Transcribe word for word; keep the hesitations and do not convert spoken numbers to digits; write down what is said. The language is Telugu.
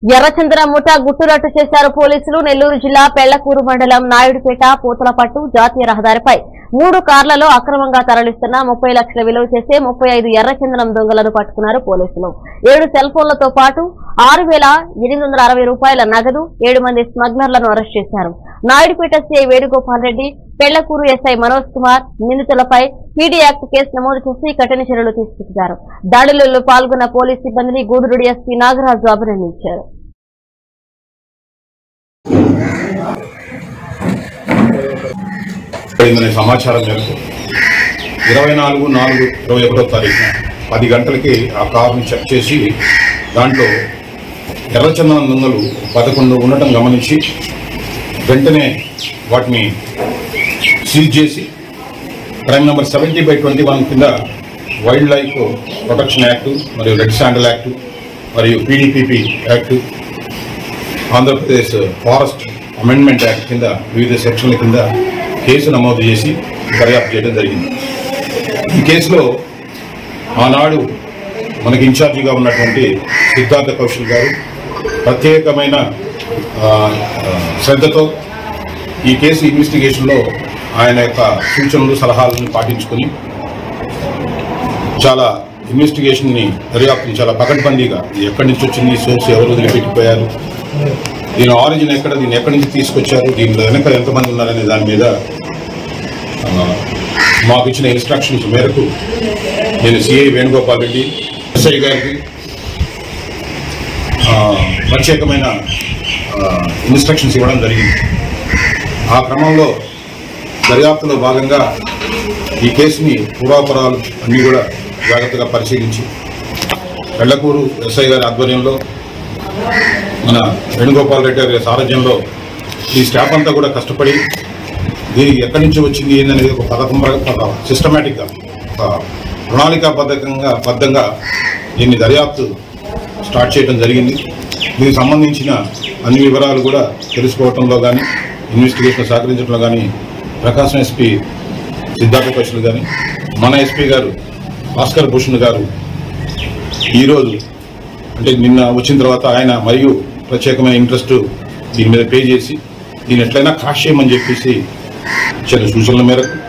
ఎర్రచందనం ముఠా గుట్టురట్టు చేశారు పోలీసులు. నెల్లూరు జిల్లా పెళ్లకూరు మండలం నాయుడుపేట పూతలపట్టు జాతీయ రహదారిపై మూడు కార్లలో అక్రమంగా తరలిస్తున్న ముప్పై లక్షల విలువ చేసే ముప్పై ఐదు ఎర్రచందనం దొంగలను పట్టుకున్నారు పోలీసులు. ఏడు సెల్ ఫోన్లతో పాటు ఆరు వేల ఎనిమిది వందల అరవై రూపాయల నగదు, ఏడు మంది స్మగ్లర్లను అరెస్ట్ చేశారు. నాయుడుపేట సీఐ వేణుగోపాల్ రెడ్డి, పెళ్లకూరు ఎస్ఐ మనోజ్ కుమార్ నిందితులపై పీడీ యాక్ట్ కేసు నమోదు చేసి కఠిన చర్యలు తీసుకుంటున్నారు. దాడులలో పాల్గొన్న పోలీస్ సిబ్బందిని గూడూరు ఎస్పీ నాగరాజు అభినందించారు. సమాచారం మేరకు ఇరవై నాలుగు నాలుగు ఇరవై ఒకటో తారీఖున పది గంటలకి ఆ కారుని చెక్ చేసి దాంట్లో ఎర్రచందనం దొంగలు పదకొండు ఉండటం గమనించి వెంటనే వాటిని సీజ్ చేసి crime number seventy by twenty one కింద వైల్డ్ లైఫ్ ప్రొటెక్షన్ యాక్ట్ మరియు రెడ్ శాండల్ యాక్ట్ మరియు PDPP act, Andhra Pradesh forest amendment act కింద వివిధ సెక్షన్ల కింద కేసు నమోదు చేసి దర్యాప్తు చేయడం జరిగింది. ఈ కేసులో ఆనాడు మనకి ఇన్ఛార్జిగా ఉన్నటువంటి సిద్ధార్థ కౌశల్ గారు ప్రత్యేకమైన శ్రద్ధతో ఈ కేసు ఇన్వెస్టిగేషన్లో ఆయన యొక్క సూచనలు సలహాలను పాటించుకొని చాలా ఇన్వెస్టిగేషన్ని దర్యాప్తుని చాలా పకడ్బందీగా ఎక్కడి నుంచి వచ్చింది, సోర్స్ ఎవరు వదిలిపెట్టిపోయారు, దీని ఆరిజిన్ ఎక్కడ, దీన్ని ఎక్కడి నుంచి తీసుకొచ్చారు, దీనిలో వెనక ఎంతమంది ఉన్నారనే దాని మీద మాకు ఇచ్చిన ఇన్స్ట్రక్షన్స్ మేరకు నేను సిఐ వేణుగోపాల్ రెడ్డి ఎస్ఐ గారికి ప్రత్యేకమైన ఇన్స్ట్రక్షన్స్ ఇవ్వడం జరిగింది. ఆ క్రమంలో దర్యాప్తులో భాగంగా ఈ కేసుని పూర్వాపరాలు అన్నీ కూడా జాగ్రత్తగా పరిశీలించి పెళ్లకూరు ఎస్ఐ గారి ఆధ్వర్యంలో మన వేణుగోపాల్ రెడ్డి గారి సారథ్యంలో ఈ స్టాఫ్ అంతా కూడా కష్టపడి దీనికి ఎక్కడి నుంచి వచ్చింది ఏందనేది ఒక పథకం ఒక సిస్టమేటిక్గా ఒక ప్రణాళికాబద్ధంగా బద్ధంగా దీన్ని దర్యాప్తు స్టార్ట్ చేయడం జరిగింది. దీనికి సంబంధించిన అన్ని వివరాలు కూడా తెలుసుకోవడంలో కానీ ఇన్వెస్టిగేషన్ సహకరించడంలో కానీ ప్రకాశం ఎస్పీ సిద్ధార్థ కౌశల్ కానీ మన ఎస్పీ గారు భాస్కర్ భూషణ్ గారు ఈరోజు అంటే నిన్న వచ్చిన తర్వాత ఆయన మరియు ప్రత్యేకమైన ఇంట్రెస్ట్ దీని మీద పే చేసి దీన్ని ఎట్లయినా క్రాష్ చేయమని చెప్పేసి ఇచ్చిన సూచనల మేరకు